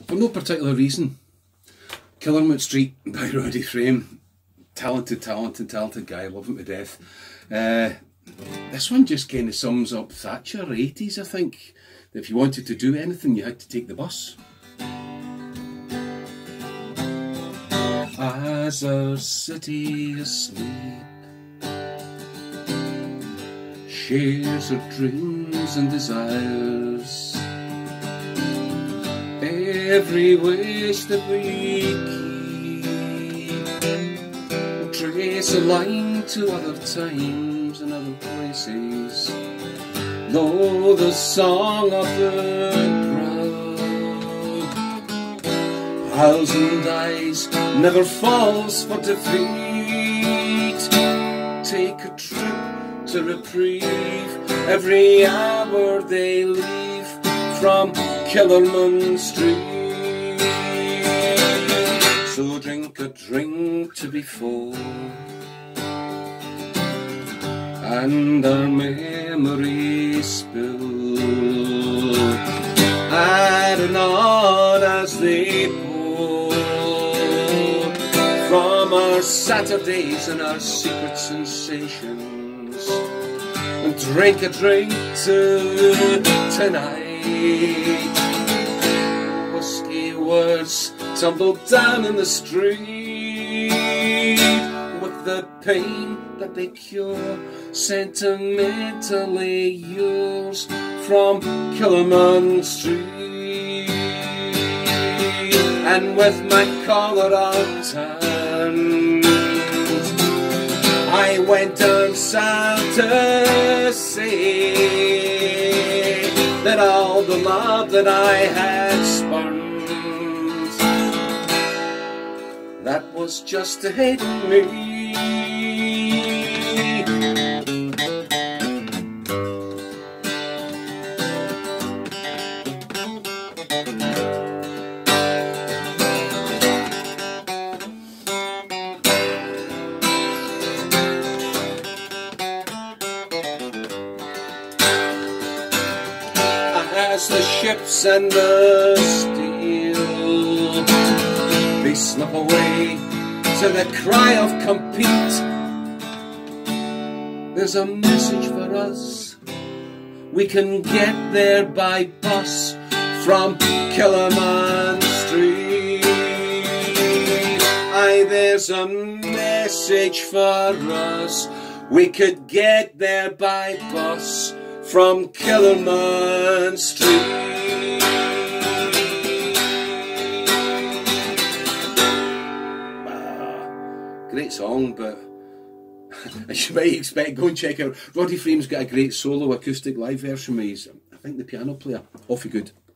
For no particular reason. Killermont Street by Roddy Frame. Talented guy, love him to death. This one just kind of sums up Thatcher 80s, I think. If you wanted to do anything, you had to take the bus. As our city asleep shares her dreams and desires, every wish that we keep will trace a line to other times and other places. Though the song of the crowd howls and dies, never falls for defeat. Take a trip to reprieve every hour they leave from Killermont Street. So drink a drink to be full, and our memories spill, adding on as they pour from our Saturdays and our secret sensations. And drink a drink to tonight. Whiskey words tumble down in the street with the pain that they cure, sentimentally yours from Killermont Street. And with my collar unturned, I went down south to say that all the love that I had spurned, that was just to hate me. As the ships and the steel they slip away to the cry of compete, there's a message for us. We can get there by bus from Killermont Street. Aye, there's a message for us. We could get there by bus from Killermont Street. Great song, but as you might expect, go and check out Roddy Frame's got a great solo acoustic live version with his, I think, the piano player. Awfully good.